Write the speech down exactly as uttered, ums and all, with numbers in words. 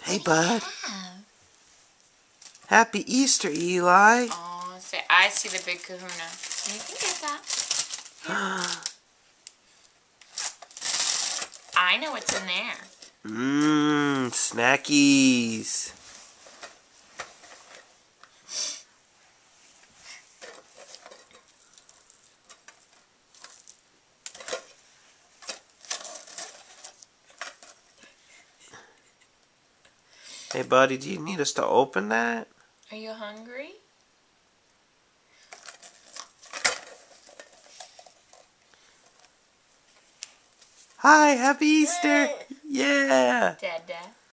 Hey, bud. Have? Happy Easter, Eli. Oh, say, I see the big kahuna. You can get that. Yeah. I know what's in there. Mmm, snackies. Hey, buddy, do you need us to open that? Are you hungry? Hi, happy Easter. Yeah. Dada.